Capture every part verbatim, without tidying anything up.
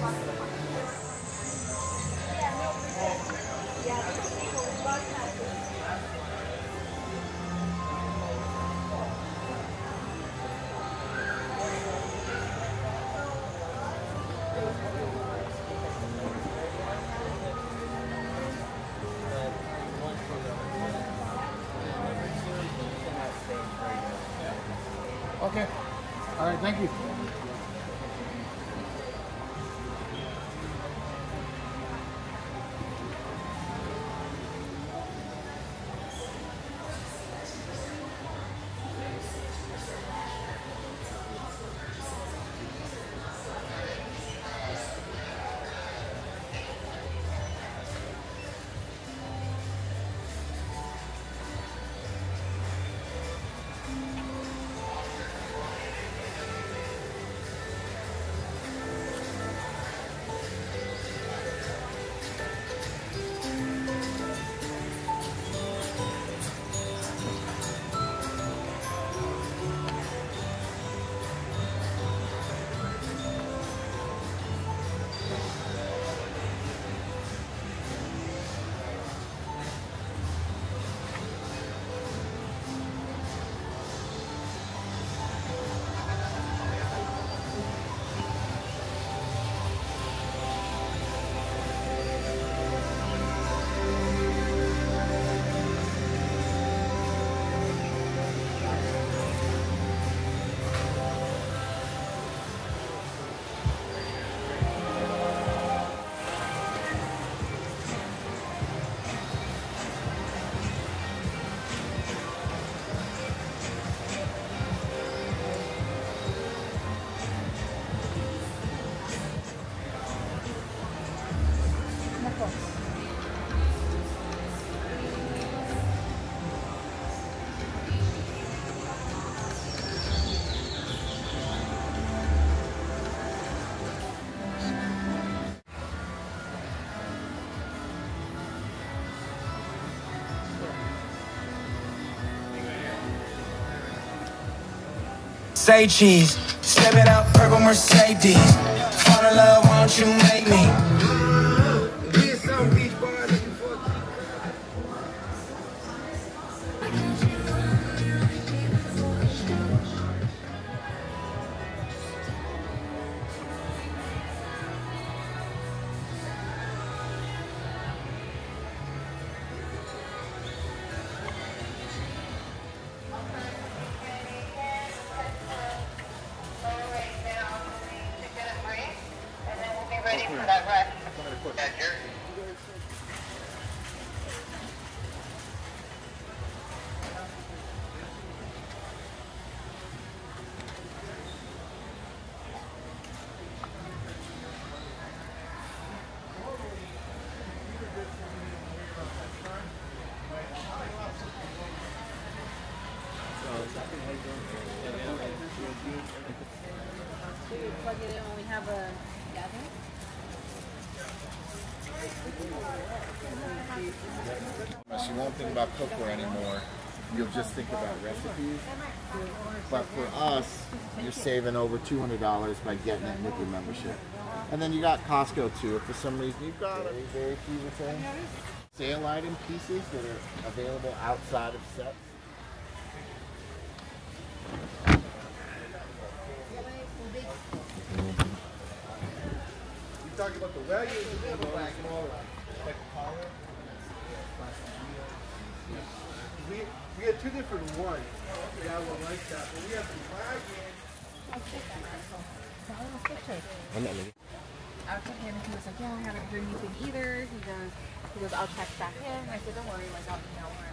Okay. All right, thank you. Say cheese, step it out, purple Mercedes. Fall in love, won't you make me? Plug it in when we have a gathering. You won't think about cookware anymore. You'll just think about recipes. But for us, you're saving over two hundred dollars by getting it with your membership. And then you got Costco too. If for some reason you've got very, very few returns. Sale item pieces that are available outside of sets. You talking about the value of the little black and all like collar? We we had two different ones. Yeah, I would like that, but we have some bargain. I was checking in and he was like, yeah, I haven't heard anything either. He goes, he goes, I'll check back in. I said, don't worry, like I'll email her.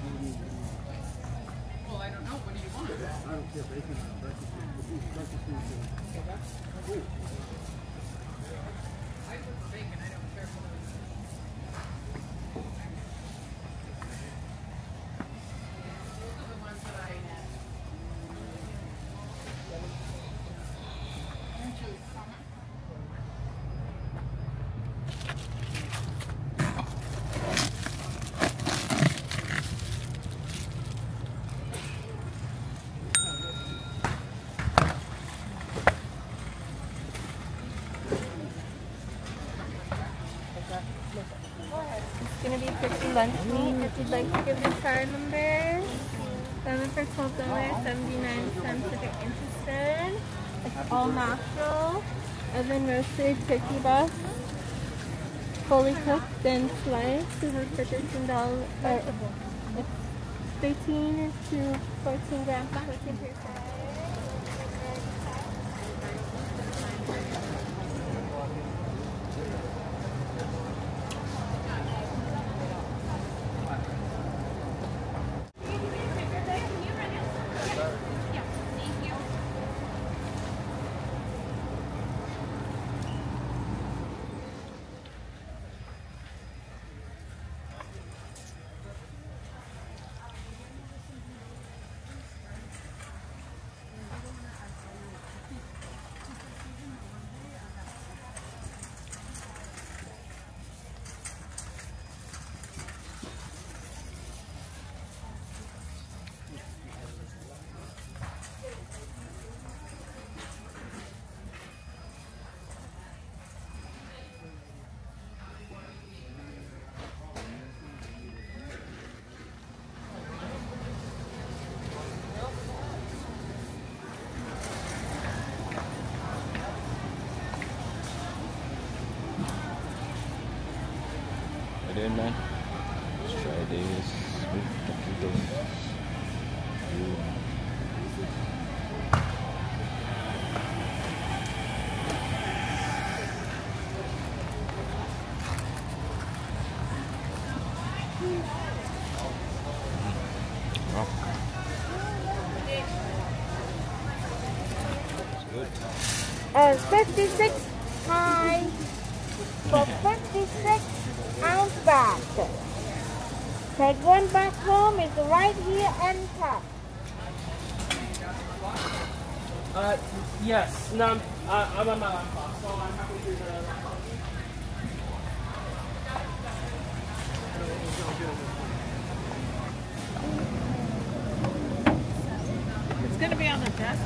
Well, I don't know. What do you want? I don't care. Bacon. Breakfast. Breakfast. I prefer bacon. I don't care for those. Those are the ones that I had. It's gonna be fifty lunch meat. If you'd like to give the card number, seven for twelve dollars, seventy-nine cents if you're interested. It's all natural, oven roasted turkey breast, fully cooked and sliced. This is for thirteen dollars. Uh, it's thirteen to fourteen grams of protein per side. How you doing, man? Let's try this with taquitos. Oh. It's good. Uh, fifty-six high for fifty-six ounce bag. Take one back home, it's right here and top. Uh, yes. No, I'm, uh, I'm on my laptop, so I'm happy to do the laptop. It's gonna be on the desk.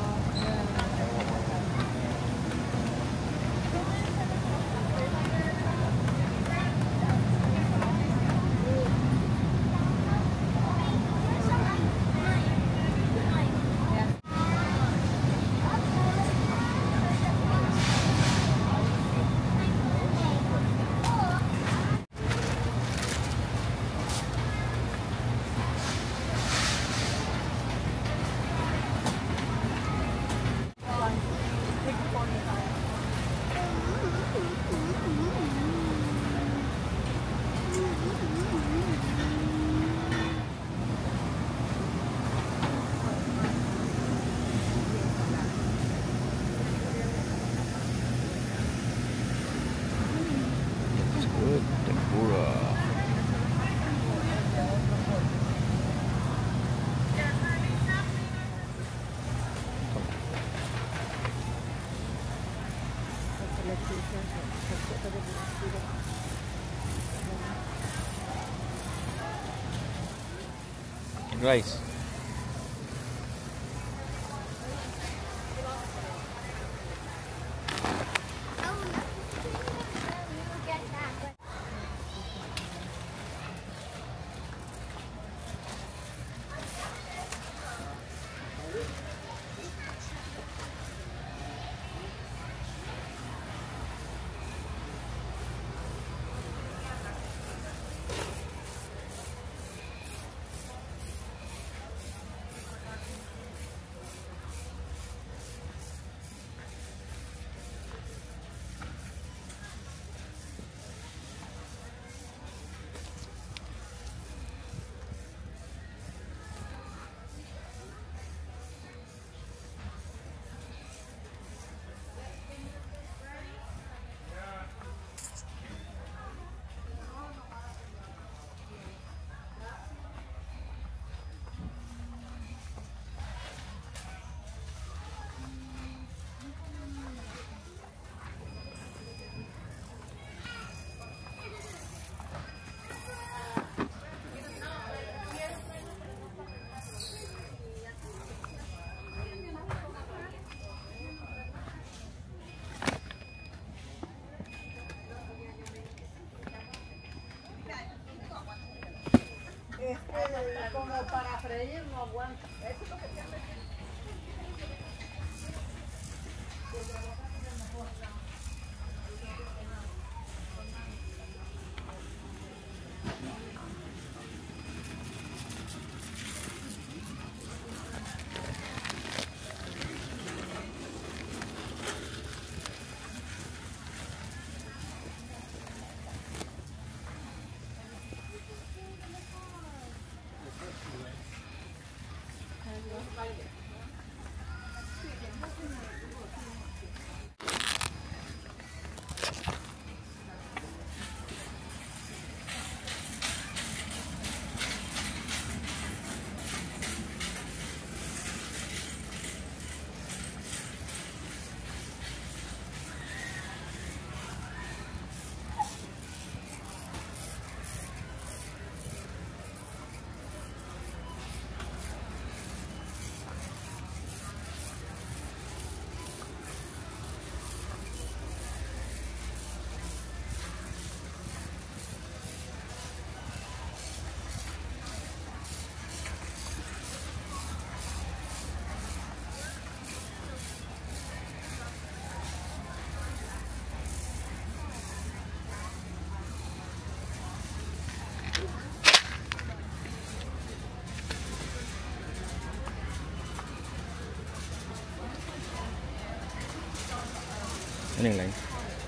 It's good. Tempura. Rice. como para freír no aguanta. Eso es lo que te hace. Ano yung line?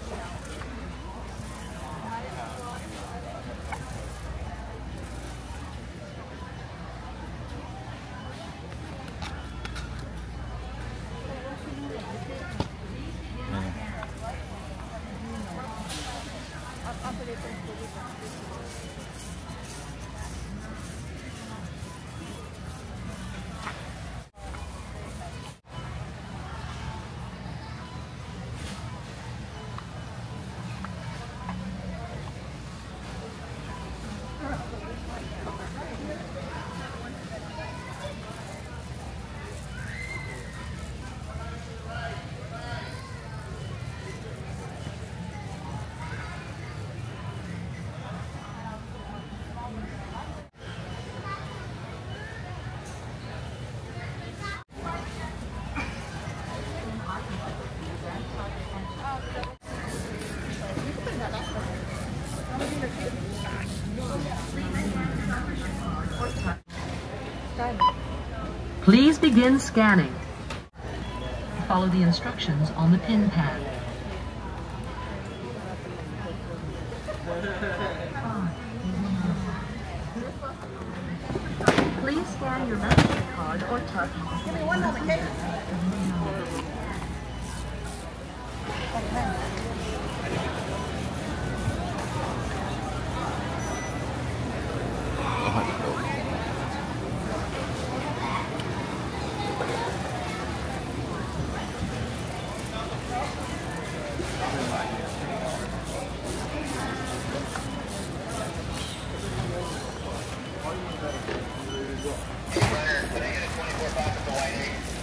Please begin scanning. Follow the instructions on the pin pad. Please scan your membership card or touch. Give me one moment, Kate. Runner, can I get a twenty-four pocket for White Egg?